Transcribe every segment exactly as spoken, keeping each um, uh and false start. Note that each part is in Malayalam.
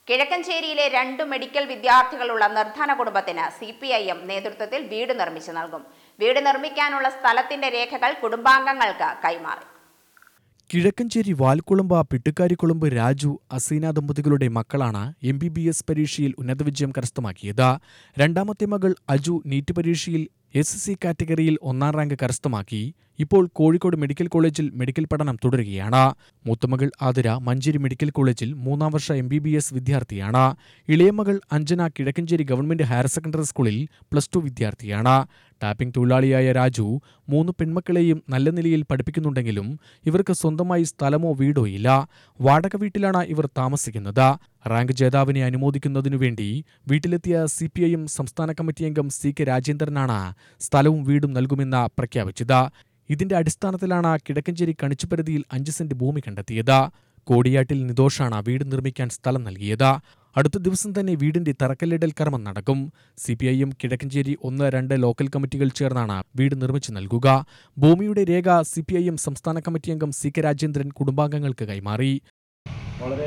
കിഴക്കഞ്ചേരിയിലെ രണ്ടു മെഡിക്കൽ വിദ്യാർത്ഥികളുള്ള നിർധന കുടുംബത്തിന് സി പി ഐ എം നേതൃത്വത്തിൽ വീട് നിർമ്മിച്ചു നൽകും. വീട് നിർമ്മിക്കാനുള്ള സ്ഥലത്തിന്റെ രേഖകൾ കുടുംബാംഗങ്ങൾക്ക് കൈമാറി. കിഴക്കഞ്ചേരി വാൽക്കുളമ്പ പിട്ടുക്കാരിക്കുളമ്പ് രാജു അസീന ദമ്പതികളുടെ മക്കളാണ് എം ബി ബി എസ് പരീക്ഷയിൽ ഉന്നത വിജയം കരസ്ഥമാക്കിയത്. രണ്ടാമത്തെ മകൾ അജു നീറ്റ് പരീക്ഷയിൽ എസ് സി കാറ്റഗറിയിൽ ഒന്നാം റാങ്ക് കരസ്ഥമാക്കി ഇപ്പോൾ കോഴിക്കോട് മെഡിക്കൽ കോളേജിൽ മെഡിക്കൽ പഠനം തുടരുകയാണ്. മൂത്തമകൾ ആതിര മഞ്ചേരി മെഡിക്കൽ കോളേജിൽ മൂന്നാം വർഷ എം ബി ബി എസ് വിദ്യാർത്ഥിയാണ്. ഇളയമകൾ Anjana Kizhakkanchery government higher secondary സ്കൂളിൽ പ്ലസ് ടു വിദ്യാർത്ഥിയാണ്. ടാപ്പിംഗ് തൊഴിലാളിയായ രാജു മൂന്ന് പെൺമക്കളെയും നല്ല നിലയിൽ പഠിപ്പിക്കുന്നുണ്ടെങ്കിലും ഇവർക്ക് സ്വന്തമായി സ്ഥലമോ വീടോ ഇല്ല. വാടക വീട്ടിലാണ് ഇവർ താമസിക്കുന്നത്. റാങ്ക് ജേതാവിനെ അനുമോദിക്കുന്നതിനു വേണ്ടി വീട്ടിലെത്തിയ സി പി ഐ എം സംസ്ഥാന കമ്മിറ്റി അംഗം സി കെ രാജേന്ദ്രനാണ് സ്ഥലവും വീടും നൽകുമെന്ന് പ്രഖ്യാപിച്ചത്. ഇതിന്റെ അടിസ്ഥാനത്തിലാണ് കിഴക്കഞ്ചേരി കണിച്ചുപരിധിയിൽ അഞ്ച് സെന്റ് ഭൂമി കണ്ടെത്തിയത്. കോടിയാട്ടിൽ നിതോഷാണ് വീട് നിർമ്മിക്കാൻ സ്ഥലം നൽകിയത്. അടുത്ത ദിവസം തന്നെ വീടിന്റെ തറക്കല്ലിടൽ കർമ്മം നടക്കും. C P I M Kizhakkanchery ഒന്ന് രണ്ട് ലോക്കൽ കമ്മിറ്റികൾ ചേർന്നാണ് വീട് നിർമ്മിച്ചു നൽകുക. ഭൂമിയുടെ രേഖ സി പി ഐ എം സംസ്ഥാന കമ്മിറ്റി അംഗം സി കെ രാജേന്ദ്രൻ കുടുംബാംഗങ്ങൾക്ക് കൈമാറി. വളരെ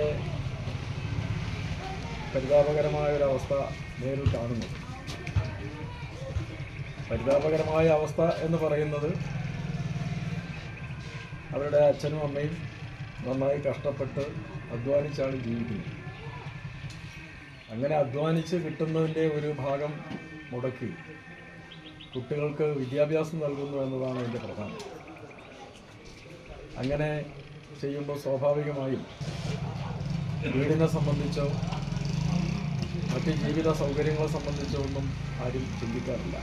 പരിതാപകരമായ ഒരവസ്ഥ നേരിൽ കാണുന്നു. പരിതാപകരമായ അവസ്ഥ എന്ന് പറയുന്നത് അവരുടെ അച്ഛനും അമ്മയും നന്നായി കഷ്ടപ്പെട്ട് അധ്വാനിച്ചാണ് ജീവിക്കുന്നത്. അങ്ങനെ അധ്വാനിച്ച് കിട്ടുന്നതിൻ്റെ ഒരു ഭാഗം മുടക്കി കുട്ടികൾക്ക് വിദ്യാഭ്യാസം നൽകുന്നു എന്നതാണ് എൻ്റെ പ്രധാനം. അങ്ങനെ ചെയ്യുമ്പോൾ സ്വാഭാവികമായും വീടിനെ സംബന്ധിച്ചോ മറ്റ് ജീവിത സൗകര്യങ്ങളെ സംബന്ധിച്ചോ ഒന്നും ആരും ചിന്തിക്കാറില്ല.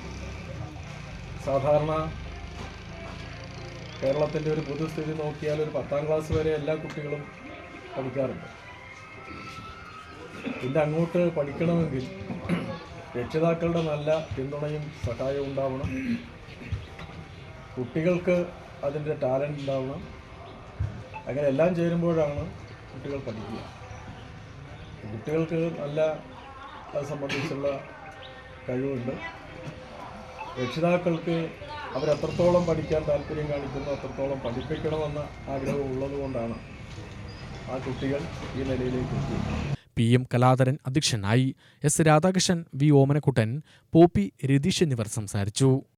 സാധാരണ കേരളത്തിൻ്റെ ഒരു പൊതുസ്ഥിതി നോക്കിയാൽ ഒരു പത്താം ക്ലാസ് വരെ എല്ലാ കുട്ടികളും പഠിക്കാറുണ്ട്. പിന്നെ അങ്ങോട്ട് പഠിക്കണമെങ്കിൽ രക്ഷിതാക്കളുടെ നല്ല പിന്തുണയും സഹായവും ഉണ്ടാവണം. കുട്ടികൾക്ക് അതിൻ്റെ ടാലൻ്റ് ഉണ്ടാവണം. അങ്ങനെ എല്ലാം ചേരുമ്പോഴാണ് കുട്ടികൾ പഠിക്കുക. കുട്ടികൾക്ക് നല്ല അത് സംബന്ധിച്ചുള്ള കഴിവുണ്ട്. രക്ഷിതാക്കൾക്ക് അവരെത്രത്തോളം പഠിക്കാൻ താല്പര്യം കാണിക്കുന്നു അത്രത്തോളം പഠിപ്പിക്കണമെന്ന ആഗ്രഹം ഉള്ളതുകൊണ്ടാണ് ആ കുട്ടികൾ ഈ നിലയിലേക്ക് എത്തിയത്. പി എം കലാധരൻ അധ്യക്ഷനായി. S Radhakrishnan, V Omanakuttan, Poppy Ratheesh എന്നിവർ സംസാരിച്ചു.